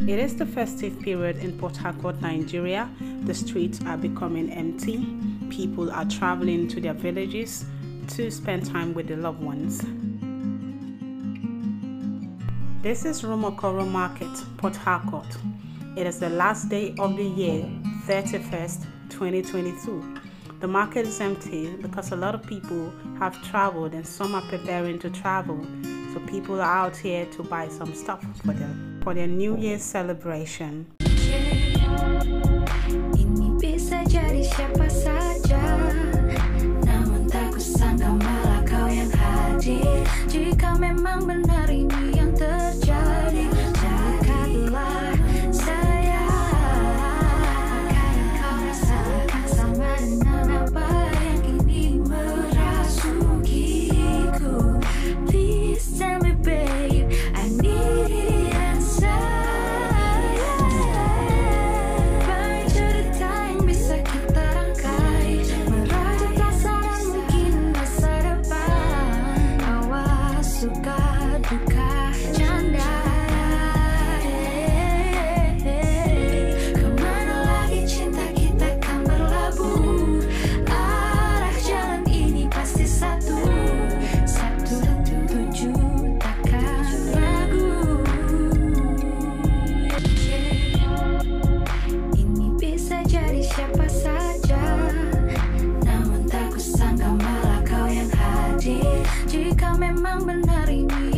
It is the festive period in Port Harcourt, Nigeria. The streets are becoming empty. People are traveling to their villages to spend time with their loved ones. This is Rumokoro Market, Port Harcourt. It is the last day of the year, 31st, 2022. The market is empty because a lot of people have traveled and some are preparing to travel. So people are out here to buy some stuff for their New Year's celebration. Ini bisa jadi siapa saja, namun tak kusangka malah kau yang hadir. Jika memang benar ini yang terjadi, dekatlah saya. Kadang kau rasakan sama dengan apa yang kini merasukiku. Please tell me babe, I need it answer. Baik cerita yang bisa kita rangkai, merajut rasa dan mungkin masa depan. Awas suka duka canda. Kemana lagi cinta kita kan berlabuh? Arah jalan ini pasti satu. Tuju takkan ragu. Ini bisa jadi siapa saja, namun tak kusangka malah kau yang hadir. Jika memang benar ini